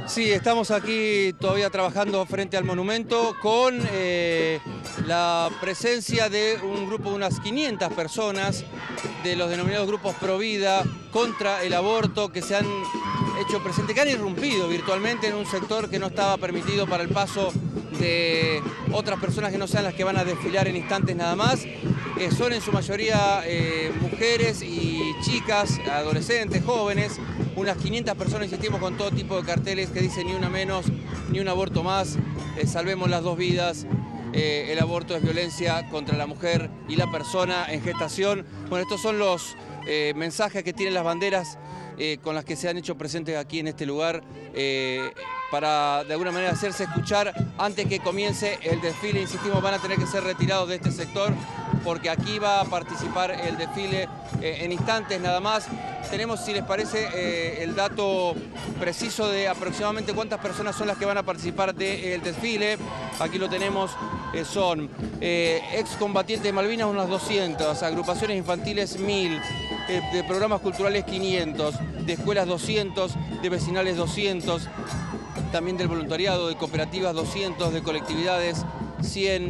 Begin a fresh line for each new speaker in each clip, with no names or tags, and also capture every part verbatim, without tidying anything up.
Sí, estamos aquí todavía trabajando frente al monumento con eh, la presencia de un grupo de unas quinientas personas de los denominados grupos Pro Vida contra el aborto que se han hecho presente, que han irrumpido virtualmente en un sector que no estaba permitido para el paso de otras personas que no sean las que van a desfilar en instantes nada más. Eh, son en su mayoría eh, mujeres y chicas, adolescentes, jóvenes, unas quinientas personas, insistimos, con todo tipo de carteles que dicen ni una menos, ni un aborto más, eh, salvemos las dos vidas, eh, el aborto es violencia contra la mujer y la persona en gestación. Bueno, estos son los eh, mensajes que tienen las banderas eh, con las que se han hecho presentes aquí en este lugar, eh, para de alguna manera hacerse escuchar antes que comience el desfile. Insistimos, van a tener que ser retirados de este sector porque aquí va a participar el desfile eh, en instantes nada más. Tenemos, si les parece, eh, el dato preciso de aproximadamente cuántas personas son las que van a participar del desfile. Aquí lo tenemos, eh, son eh, excombatientes de Malvinas unas doscientas, agrupaciones infantiles mil, eh, de programas culturales quinientos, de escuelas doscientos, de vecinales doscientos, también del voluntariado, de cooperativas doscientos, de colectividades cien,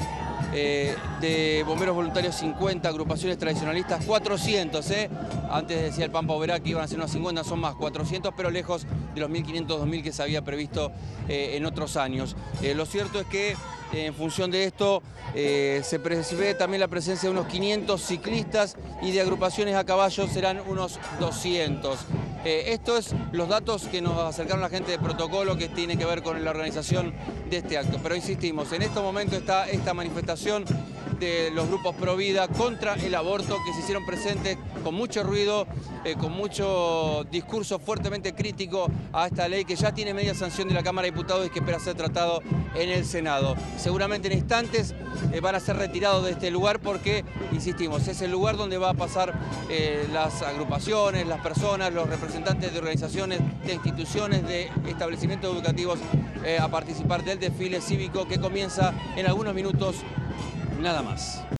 eh, de bomberos voluntarios cincuenta, agrupaciones tradicionalistas cuatrocientos, ¿eh? Antes decía el Pampa Oberá que iban a ser unos cincuenta, son más, cuatrocientos, pero lejos de los mil quinientos, dos mil que se había previsto eh, en otros años. Eh, lo cierto es que eh, en función de esto eh, se prevé también la presencia de unos quinientos ciclistas y de agrupaciones a caballo serán unos doscientos. Eh, esto es los datos que nos acercaron la gente de protocolo que tiene que ver con la organización de este acto. Pero insistimos, en estos momentos está esta manifestación de los grupos Pro Vida contra el aborto que se hicieron presentes con mucho ruido, eh, con mucho discurso fuertemente crítico a esta ley que ya tiene media sanción de la Cámara de Diputados y que espera ser tratado en el Senado. Seguramente en instantes eh, van a ser retirados de este lugar porque, insistimos, es el lugar donde va a pasar eh, las agrupaciones, las personas, los representantes de organizaciones, de instituciones, de establecimientos educativos eh, a participar del desfile cívico que comienza en algunos minutos nada más.